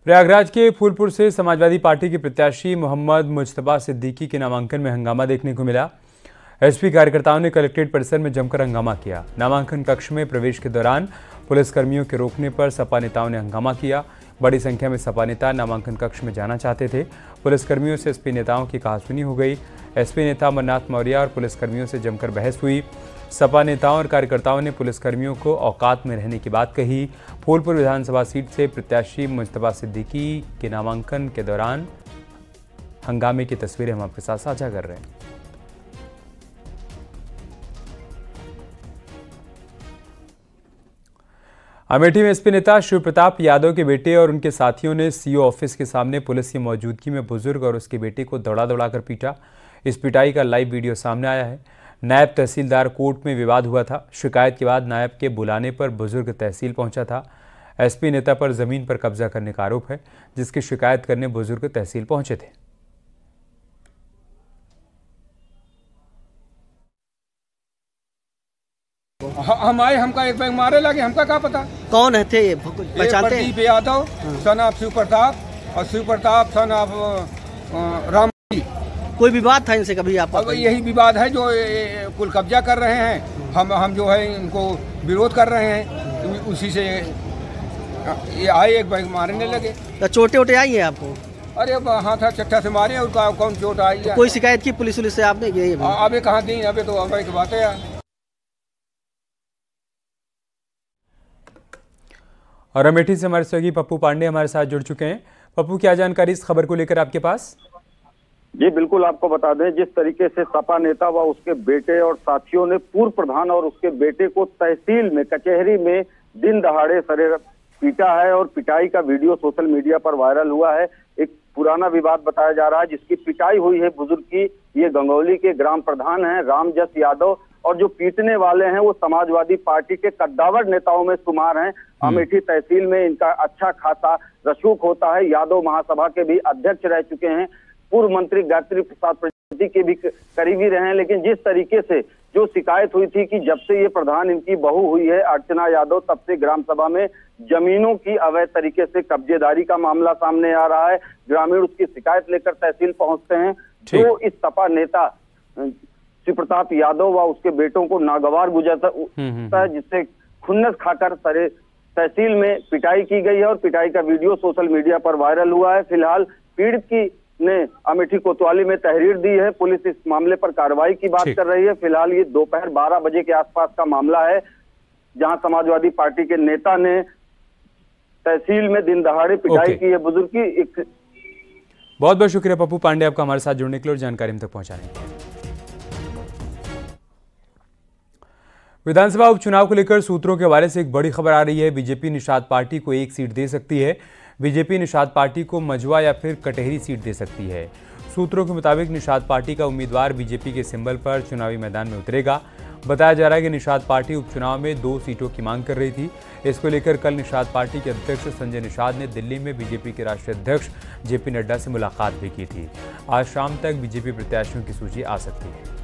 प्रयागराज के फूलपुर से समाजवादी पार्टी के प्रत्याशी मोहम्मद मुजतबा सिद्दीकी के नामांकन में हंगामा देखने को मिला। एसपी कार्यकर्ताओं ने कलेक्ट्रेट परिसर में जमकर हंगामा किया। नामांकन कक्ष में प्रवेश के दौरान पुलिसकर्मियों के रोकने पर सपा नेताओं ने हंगामा किया। बड़ी संख्या में सपा नेता नामांकन कक्ष में जाना चाहते थे। पुलिसकर्मियों से एसपी नेताओं की कहासुनी हो गई। एसपी नेता अमरनाथ मौर्य और पुलिसकर्मियों से जमकर बहस हुई। सपा नेताओं और कार्यकर्ताओं ने पुलिसकर्मियों को औकात में रहने की बात कही। फूलपुर विधानसभा सीट से प्रत्याशी मुजतबा सिद्दीकी के नामांकन के दौरान हंगामे की तस्वीरें हम आपके साथ साझा कर रहे हैं। अमेठी में एसपी नेता शिव प्रताप यादव के बेटे और उनके साथियों ने सीओ ऑफिस के सामने पुलिस की मौजूदगी में बुजुर्ग और उसके बेटे को दौड़ा कर पीटा। इस पिटाई का लाइव वीडियो सामने आया है। नायब तहसीलदार कोर्ट में विवाद हुआ था। शिकायत के बाद नायब के बुलाने पर बुजुर्ग तहसील पहुंचा था। एसपी नेता पर जमीन पर कब्जा करने का आरोप है, जिसकी शिकायत करने बुजुर्ग तहसील पहुंचे थे। हम आए, हमका एक बैग मारे लगे, हमका क्या पता कौन है थे ये पहचानते हैं? प्रदीप यादव सन ऑफ शिव प्रताप और शिव प्रताप सन ऑफ राम। कोई विवाद था इनसे कभी? आप यही विवाद है जो कुल कब्जा कर रहे हैं। हम जो है इनको विरोध कर रहे हैं, उसी से ये आए एक बैग मारने लगे। तो चोटें वोटें आई है आपको? अरे हाथ चट्टा से मारे और कौन चोट आई है? कोई शिकायत की पुलिस से आपने? अबे कहाँ दी, अबे तो अबे की बात है। और अमेठी से हमारे सहयोगी पप्पू पांडे हमारे साथ जुड़ चुके हैं। पप्पू, क्या जानकारी इस खबर को लेकर आपके पास? जी बिल्कुल, आपको बता दें, जिस तरीके से सपा नेता व उसके बेटे और साथियों ने पूर्व प्रधान और उसके बेटे को तहसील में कचहरी में दिन दहाड़े सरे पीटा है और पिटाई का वीडियो सोशल मीडिया पर वायरल हुआ है। एक पुराना विवाद बताया जा रहा है जिसकी पिटाई हुई है बुजुर्ग की। ये गंगौली के ग्राम प्रधान हैं रामजस यादव, और जो पीटने वाले हैं वो समाजवादी पार्टी के कद्दावर नेताओं में शुमार हैं। अमेठी तहसील में इनका अच्छा खासा रसूख होता है। यादव महासभा के भी अध्यक्ष रह चुके हैं। पूर्व मंत्री गायत्री प्रसाद प्रजापति के भी करीबी रहे हैं। लेकिन जिस तरीके से जो शिकायत हुई थी कि जब से ये प्रधान इनकी बहू हुई है अर्चना यादव, तब से ग्राम सभा में जमीनों की अवैध तरीके से कब्जेदारी का मामला सामने आ रहा है। ग्रामीण उसकी शिकायत लेकर तहसील पहुंचते हैं। तो इस सपा नेता शिव प्रताप यादव व उसके बेटों को नागवार गुजरता है, जिससे खुन्नस खाकर सरे तहसील में पिटाई की गई है और पिटाई का वीडियो सोशल मीडिया पर वायरल हुआ है। फिलहाल पीड़ित की ने अमेठी कोतवाली में तहरीर दी है। पुलिस इस मामले पर कार्रवाई की बात कर रही है। फिलहाल ये दोपहर 12 बजे के आसपास का मामला है, जहां समाजवादी पार्टी के नेता ने तहसील में दिन दहाड़े पिटाई की है बुजुर्ग की। बहुत बहुत शुक्रिया पप्पू पांडे आपका हमारे साथ जुड़ने के लिए और जानकारी हम तक पहुंचाने के लिए। विधानसभा उपचुनाव को लेकर सूत्रों के हवाले से एक बड़ी खबर आ रही है। बीजेपी निषाद पार्टी को एक सीट दे सकती है। बीजेपी निषाद पार्टी को मझवा या फिर कटहरी सीट दे सकती है। सूत्रों के मुताबिक निषाद पार्टी का उम्मीदवार बीजेपी के सिंबल पर चुनावी मैदान में उतरेगा। बताया जा रहा है कि निषाद पार्टी उपचुनाव में 2 सीटों की मांग कर रही थी। इसको लेकर कल निषाद पार्टी के अध्यक्ष संजय निषाद ने दिल्ली में बीजेपी के राष्ट्रीय अध्यक्ष जेपी नड्डा से मुलाकात भी की थी। आज शाम तक बीजेपी प्रत्याशियों की सूची आ सकती है।